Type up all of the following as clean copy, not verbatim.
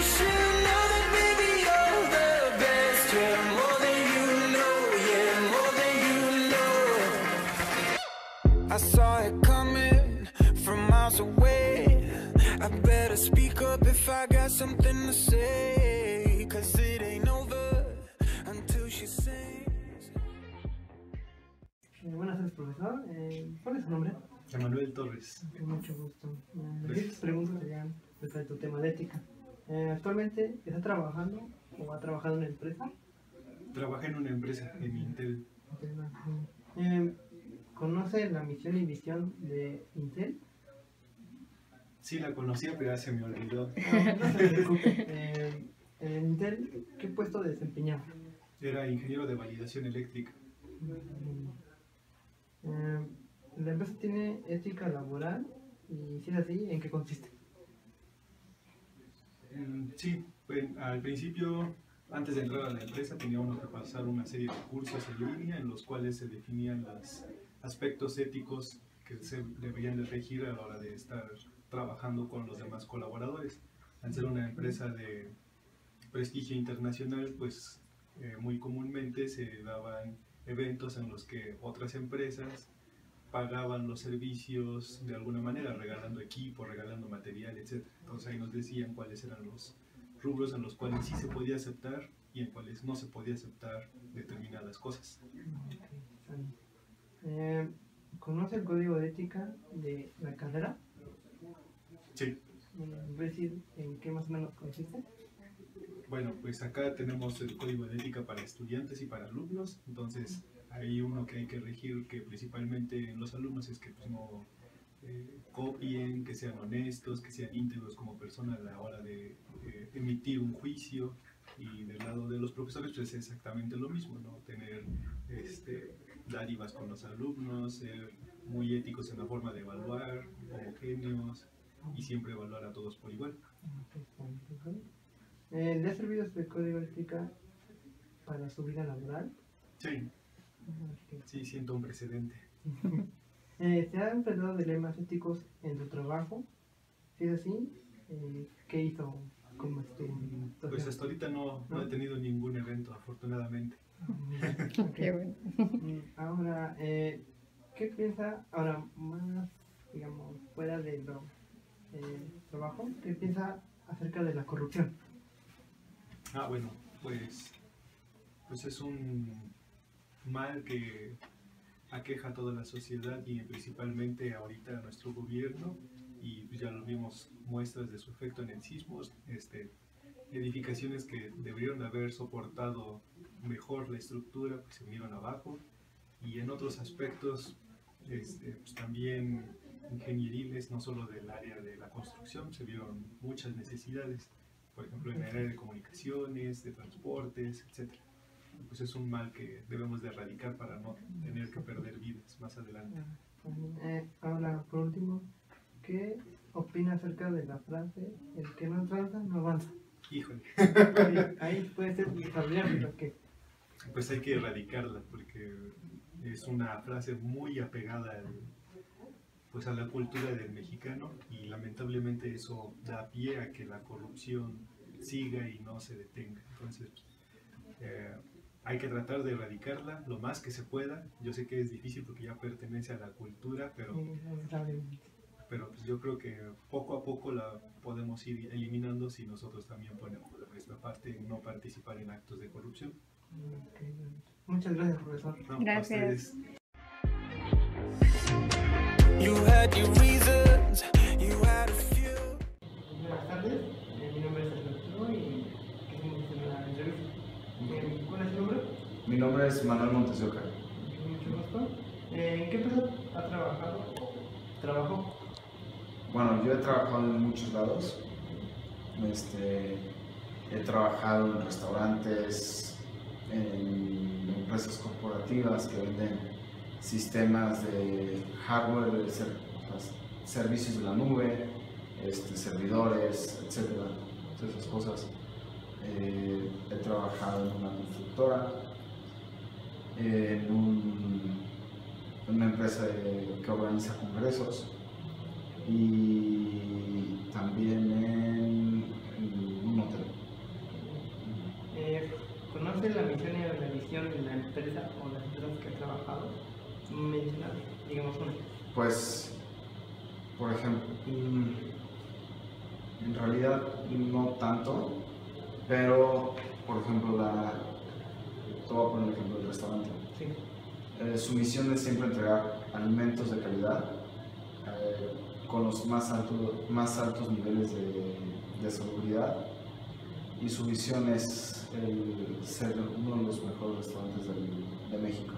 should know that baby you're the best. Yeah, more than you know, yeah, more than you know. I saw it coming from miles away. I better speak up if I got something to say, 'cause it ain't over until she sings. Buenas tardes, profesor. ¿Cuál es su nombre? Emanuel Torres. Con mucho gusto. Estas preguntas serían acerca de tu tema de ética. ¿Actualmente está trabajando o ha trabajado en una empresa? Trabajé en una empresa, en Intel. ¿Conoce la misión y visión de Intel? Sí la conocía, pero ya se me olvidó. No se preocupe. En Intel, ¿qué puesto desempeñaba? Era ingeniero de validación eléctrica. ¿La empresa tiene ética laboral? Y si es así, ¿en qué consiste? Sí, al principio, antes de entrar a la empresa, tenía uno que pasar una serie de cursos en línea en los cuales se definían los aspectos éticos que se deberían de regir a la hora de estar trabajando con los demás colaboradores. Al ser una empresa de prestigio internacional, pues muy comúnmente se daban eventos en los que otras empresas pagaban los servicios de alguna manera, regalando equipo, regalando material, etc. Entonces ahí nos decían cuáles eran los rubros en los cuales sí se podía aceptar y en cuales no se podía aceptar determinadas cosas. ¿Conoce el código de ética de la carrera? Sí. ¿Puede decir en qué más o menos consiste? Bueno, pues acá tenemos el código de ética para estudiantes y para alumnos. Entonces hay uno que hay que regir, que principalmente en los alumnos es que pues, no copien, que sean honestos, que sean íntegros como personas a la hora de emitir un juicio. Y del lado de los profesores pues es exactamente lo mismo, ¿no? Tener dádivas con los alumnos, ser muy éticos en la forma de evaluar, homogéneos y siempre evaluar a todos por igual. ¿Le ha servido este código de ética para su vida laboral? Sí, sí, siento un precedente. ¿Se ha enfrentado dilemas éticos en su trabajo? Si es así, ¿qué hizo? Pues hasta ahorita no he tenido ningún evento, afortunadamente. Okay. Bueno. Ahora, ¿qué piensa, ahora más, digamos, fuera de lo trabajo, qué piensa acerca de la corrupción? Bueno, pues es un mal que aqueja a toda la sociedad y principalmente ahorita a nuestro gobierno, y ya lo vimos muestras de su efecto en el sismo. Edificaciones que deberían haber soportado mejor la estructura pues se vinieron abajo, y en otros aspectos pues también ingenieriles, no solo del área de la construcción, se vieron muchas necesidades, por ejemplo en el área de comunicaciones, de transportes, etc. Pues es un mal que debemos de erradicar para no tener que perder vidas más adelante. Ahora, por último, ¿qué opina acerca de la frase, el que no tranza no avanza? Híjole. Ahí puede ser desarrollable lo que... Pues hay que erradicarla porque es una frase muy apegada pues a la cultura del mexicano, y lamentablemente eso da pie a que la corrupción siga y no se detenga. Entonces hay que tratar de erradicarla lo más que se pueda. Yo sé que es difícil porque ya pertenece a la cultura, pero pues yo creo que poco a poco la podemos ir eliminando si nosotros también ponemos de nuestra parte en no participar en actos de corrupción. Okay. Muchas gracias, profesor. No, Gracias. You had your reasons, you had a few. Buenas tardes, mi nombre es Arturo y queremos hacer una entrevista. ¿Cuál es su nombre? Mi nombre es Manuel Montes de Oca. Mucho gusto. ¿En qué empresa ha trabajado? ¿Trabajó? Bueno, yo he trabajado en muchos lados. He trabajado en restaurantes, en empresas corporativas que venden sistemas de hardware, servicios de la nube, servidores, etcétera, todas esas cosas. He trabajado en una constructora, en una empresa que organiza congresos, y también en un hotel. corrupción en la empresa o las empresas que ha trabajado? Mencionar, digamos, una. Pues, por ejemplo, en realidad no tanto, pero, por ejemplo, te voy a poner el ejemplo del restaurante. Sí. Su misión es siempre entregar alimentos de calidad con los más altos niveles de salubridad, y su visión es ser uno de los mejores restaurantes de México.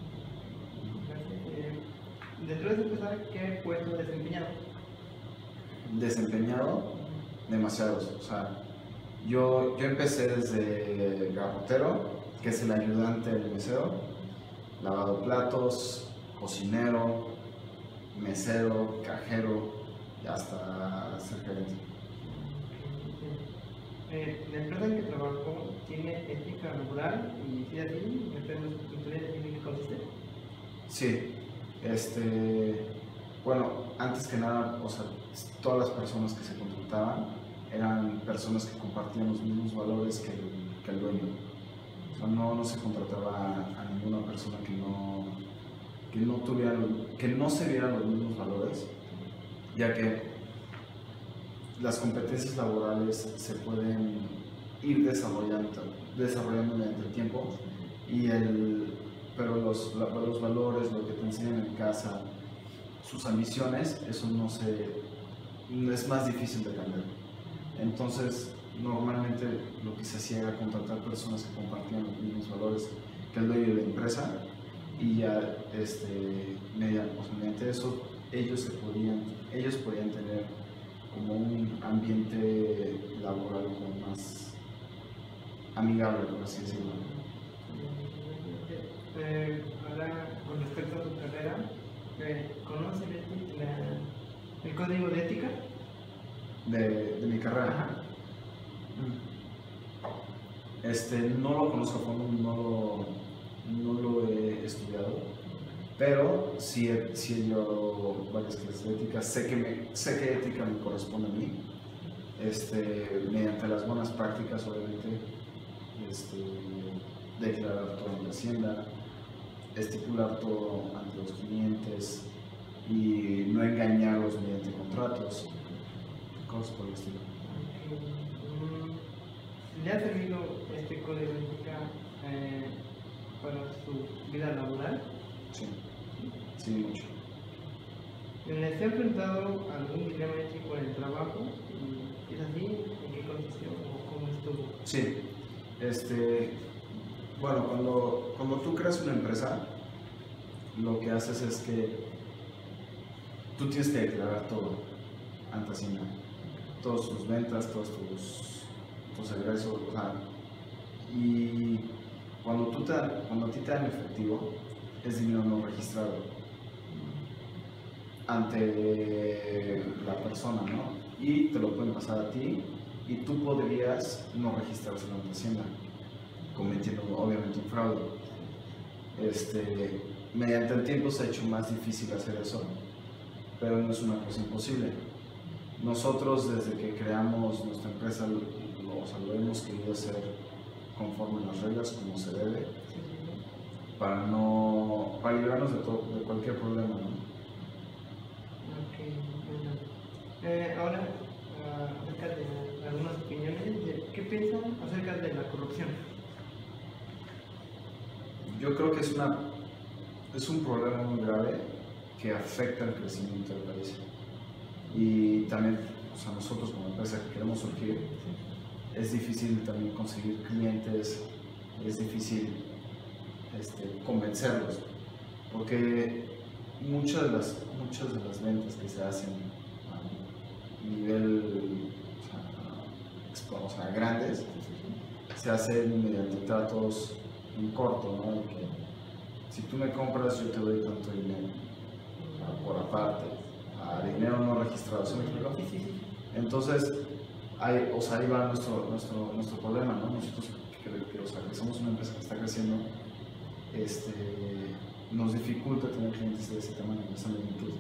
Dentro de esa empresa, ¿qué puesto desempeñado? Desempeñado demasiados. O sea, yo empecé desde garrotero, que es el ayudante del mesero, lavado platos, cocinero, mesero, cajero y hasta ser gerente. La empresa en que trabajo tiene ética laboral y si así, ¿me puedes decir en qué consiste? Sí, bueno, antes que nada, o sea, todas las personas que se contrataban eran personas que compartían los mismos valores que el dueño. O sea, no se contrataba a ninguna persona que no se vieran los mismos valores, ya que las competencias laborales se pueden ir desarrollando mediante el tiempo, pero los valores, lo que te enseñan en casa, sus ambiciones, eso es más difícil de cambiar. Entonces, normalmente lo que se hacía era contratar personas que compartían los mismos valores que el dueño de la empresa, y ya mediante eso ellos podían tener como un ambiente laboral como más amigable, por así decirlo. Ahora, con respecto a tu carrera, ¿conoces el código de ética? De mi carrera. Ajá. No lo conozco a fondo, no lo he estudiado, pero sí he llevado varias clases de ética. Sé que ética me corresponde a mí, mediante las buenas prácticas, obviamente, declarar todo en la hacienda, estipular todo ante los clientes y no engañarlos mediante contratos, cosas por el estilo. ¿Le ha servido este código de ética para su vida laboral? Sí, mucho. ¿Se ha enfrentado a algún dilema ético en el trabajo? ¿Es así? ¿En qué consistió o cómo estuvo? Sí. Bueno, cuando tú creas una empresa, lo que haces es que tú tienes que declarar todo ante Hacienda, todas tus ventas, todos tus egresos, o sea, y cuando a ti te dan efectivo, es dinero no registrado ante la persona, ¿no? Y te lo pueden pasar a ti, y tú podrías no registrárselo ante Hacienda, cometiendo obviamente un fraude. Mediante el tiempo se ha hecho más difícil hacer eso, pero no es una cosa imposible. Nosotros, desde que creamos nuestra empresa, lo hemos querido hacer conforme a las reglas, como se debe, para librarnos de cualquier problema, ¿no? Okay, bueno. Ahora, acerca de algunas opiniones, ¿qué piensan acerca de la corrupción? Yo creo que es un problema muy grave que afecta el crecimiento del país. Y también, o sea, nosotros como empresa que queremos surgir, es difícil también conseguir clientes, es difícil convencerlos, porque muchas de las ventas que se hacen a nivel, o sea, grandes, se hacen mediante tratos en corto, ¿no? De que si tú me compras, yo te doy tanto dinero, por aparte, dinero no registrado, ¿sí me explico? Entonces, ahí va nuestro problema, ¿no? Nosotros que somos una empresa que está creciendo, nos dificulta tener clientes de ese tamaño, de esa magnitud.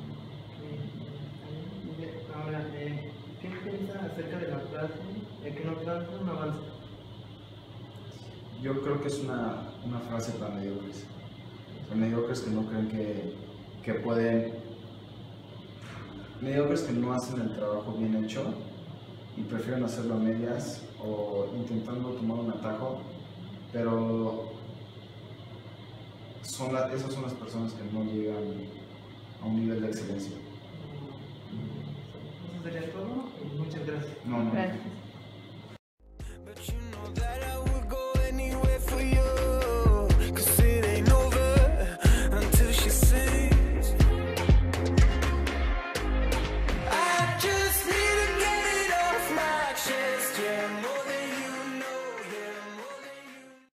Ahora, ¿qué piensa acerca de la frase de que no avanza, no avanza? yo creo que es una frase para mediocres. O sea, mediocres que no creen que pueden, mediocres que no hacen el trabajo bien hecho y prefieren hacerlo a medias o intentando tomar un atajo, pero esas son las personas que no llegan a un nivel de excelencia. Eso sería todo. Muchas gracias. No, no. Gracias.